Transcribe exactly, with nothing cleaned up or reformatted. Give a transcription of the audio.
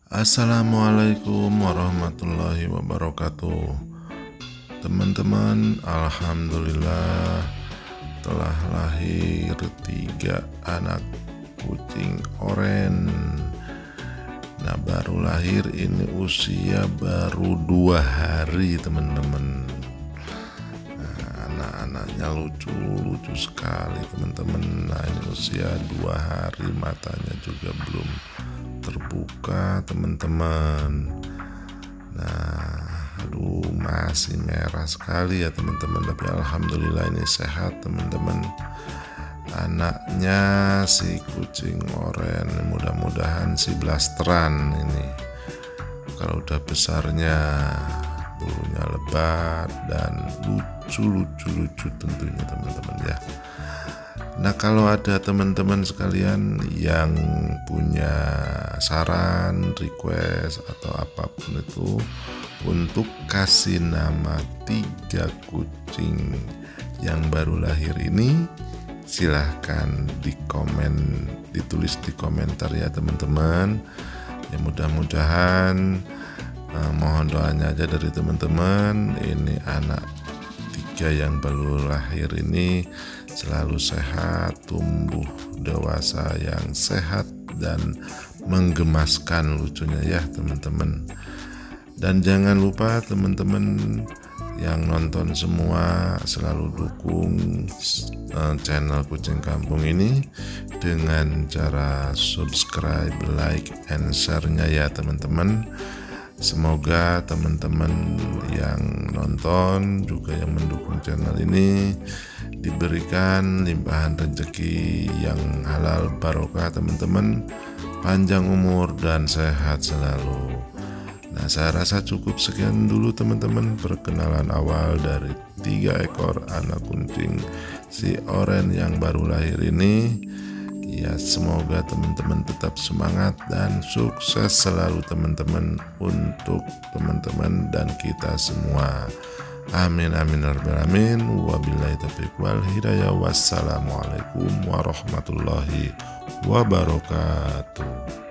Assalamualaikum warahmatullahi wabarakatuh. Teman-teman, alhamdulillah telah lahir tiga anak kucing oren. Nah, baru lahir ini usia baru dua hari, teman-teman. Nah, anak-anaknya lucu-lucu sekali, teman-teman. Nah, ini usia dua hari, matanya juga belum terbuka, teman-teman. Nah, aduh, masih merah sekali ya, teman-teman. Tapi alhamdulillah ini sehat, teman-teman. Anaknya si kucing oren, mudah-mudahan si blasteran ini. Kalau udah besarnya, bulunya lebat dan lucu-lucu-lucu tentunya, teman-teman ya. Nah, kalau ada teman-teman sekalian yang punya saran, request, atau apapun itu untuk kasih nama tiga kucing yang baru lahir ini, silahkan di komen, ditulis di komentar ya, teman-teman. Ya, mudah-mudahan eh, mohon doanya aja dari teman-teman. Ini anak tiga yang baru lahir ini selalu sehat, tumbuh dewasa yang sehat dan menggemaskan lucunya ya, teman-teman. Dan jangan lupa teman-teman yang nonton semua selalu dukung channel Kucing Kampung ini dengan cara subscribe, like, and share-nya ya, teman-teman. Semoga teman-teman yang nonton juga yang mendukung channel ini diberikan limpahan rezeki yang halal barokah, teman-teman, panjang umur dan sehat selalu. Nah, saya rasa cukup sekian dulu, teman-teman, perkenalan awal dari tiga ekor anak kucing si oren yang baru lahir ini. Ya, semoga teman-teman tetap semangat dan sukses selalu, teman-teman, untuk teman-teman dan kita semua. Amin amin ya rabbal alamin. Wabillahi taufiq wal hidayah. Wassalamualaikum warahmatullahi wabarakatuh.